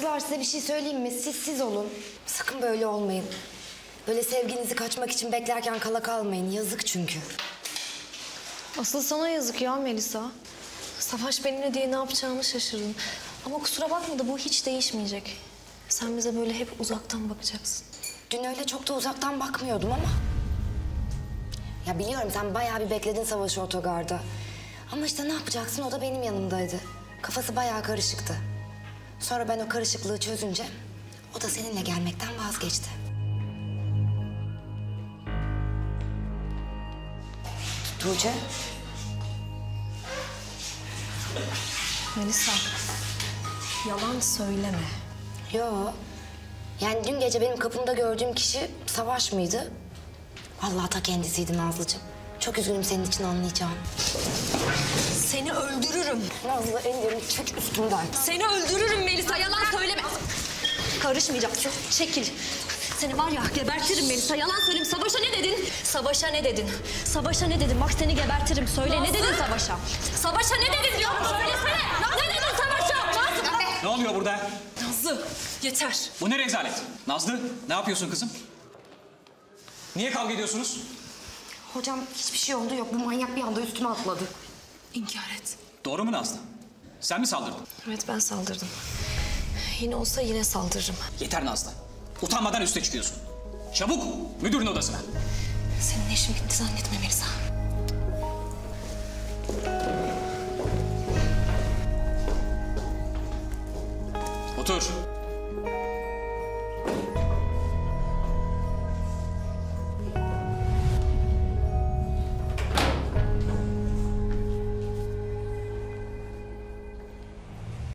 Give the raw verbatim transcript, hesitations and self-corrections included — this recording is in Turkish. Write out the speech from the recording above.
Kızlar size bir şey söyleyeyim mi? Siz siz olun. Sakın böyle olmayın. Böyle sevginizi kaçmak için beklerken kala kalmayın. Yazık çünkü. Asıl sana yazık ya Melisa. Savaş benimle diye ne yapacağını şaşırdın. Ama kusura bakma da bu hiç değişmeyecek. Sen bize böyle hep uzaktan bakacaksın. Dün öyle çok da uzaktan bakmıyordum ama. Ya biliyorum sen bayağı bir bekledin Savaş'ı otogarda. Ama işte ne yapacaksın, o da benim yanımdaydı. Kafası bayağı karışıktı. Sonra ben o karışıklığı çözünce o da seninle gelmekten vazgeçti. Tuğçe. Melisa, yalan söyleme. Yo. Yani dün gece benim kapımda gördüğüm kişi Savaş mıydı? Vallahi ta kendisiydi Nazlıcığım. Çok üzgünüm senin için, anlayacağım. Seni öldürürüm. Nazlı ellerini çek üstümden. Seni öldürürüm Melisa, yalan söyleme. Karışmayacaksın, çekil. Seni var ya gebertirim Melisa, yalan söyleyeyim. Savaş'a ne dedin? Savaş'a ne dedin? Savaş'a ne dedin? Bak seni gebertirim. Söyle, Nazlı. Ne dedin Savaş'a? Savaş'a ne dedin diyorum, söylesene. Ne dedin Savaş'a? Nazlı. Ne oluyor burada? Nazlı, yeter. Bu ne rezalet? Nazlı, ne yapıyorsun kızım? Niye kavga ediyorsunuz? Hocam hiçbir şey oldu yok. Bu manyak bir anda üstüme atladı. İnkar et. Doğru mu Nazlı? Sen mi saldırdın? Evet, ben saldırdım. Yine olsa yine saldırırım. Yeter Nazlı. Utanmadan üste çıkıyorsun. Çabuk müdürün odasına. Senin işin bitti zannetme Melisa. Otur.